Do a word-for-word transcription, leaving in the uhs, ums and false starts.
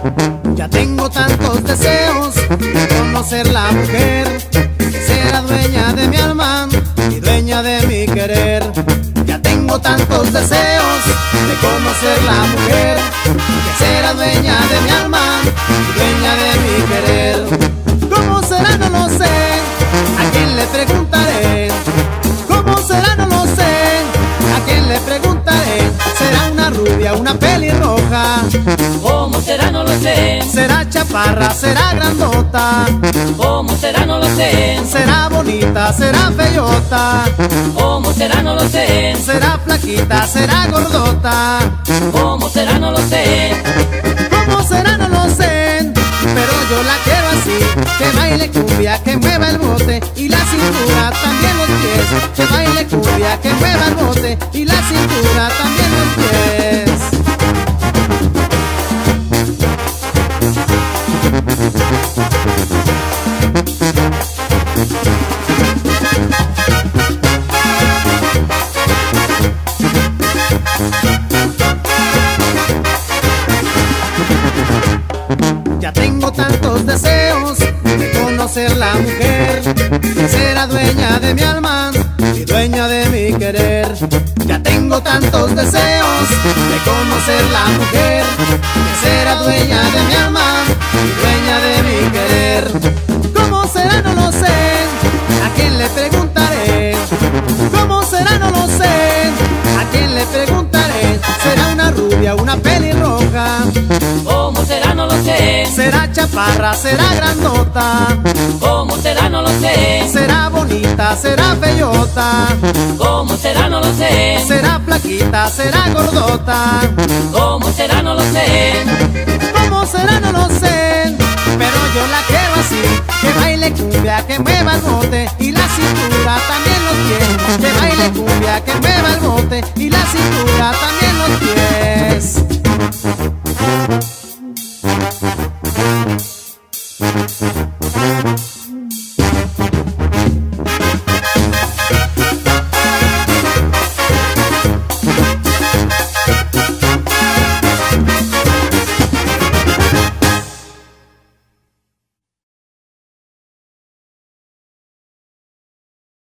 Ya tengo tantos deseos de conocer la mujer que será dueña de mi alma y dueña de mi querer. Ya tengo tantos deseos de conocer la mujer que será dueña de mi alma y dueña de mi querer. ¿Cómo será? No lo sé, ¿a quién le preguntaré? ¿Cómo será? No lo sé, ¿a quién le preguntaré? ¿Será una rubia, una pelirroja? ¿Cómo será? No lo sé. ¿Será chaparra? ¿Será grandota? ¿Cómo será? No lo sé. ¿Será bonita? ¿Será feyota? ¿Cómo será? No lo sé. ¿Será flaquita? ¿Será gordota? ¿Cómo será? No lo sé. ¿Cómo será? No lo sé, pero yo la quiero así, que baile cumbia, que mueva el bote y la cintura, también los pies. Que baile cumbia, que mueva el bote y la cintura, también los pies. Ya tengo tantos deseos de conocer la mujer que será dueña de mi alma y dueña de mi querer. Ya tengo tantos deseos de conocer la mujer que será dueña de mi alma y dueña de mi querer. ¿Cómo será? No lo sé, ¿a quién le preguntaré? ¿Cómo será? No lo sé, ¿a quién le preguntaré? ¿Será una rubia, una pelirroja? ¿Cómo será? No lo sé. ¿Será chaparra? ¿Será grandota? ¿Cómo será? No lo sé. ¿Será bonita? ¿Será feyota? ¿Cómo será? No lo sé. ¿Será flaquita? ¿Será gordota? ¿Cómo será? No lo sé. ¿Cómo será? No lo sé, pero yo la quiero así, que baile cumbia, que mueva el bote y la cintura, también los pies. Que baile cumbia, que mueva el bote y la cintura, también